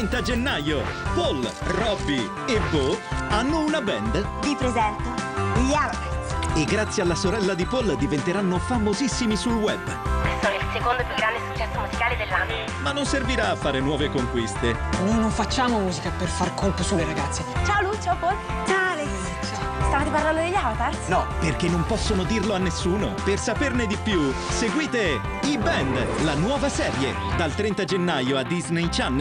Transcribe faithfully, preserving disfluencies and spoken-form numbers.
trenta gennaio. Paul, Robbie e Bo hanno una band. Vi presento gli Avatars. E grazie alla sorella di Paul diventeranno famosissimi sul web. Sono il secondo più grande successo musicale dell'anno. Ma non servirà a fare nuove conquiste. Noi non facciamo musica per far colpo sulle ragazze. Ciao Lu, ciao Paul. Ciao Alex. Ciao. Stavate parlando degli Avatars? No, perché non possono dirlo a nessuno. Per saperne di più, seguite i Band, la nuova serie, dal trenta gennaio a Disney Channel.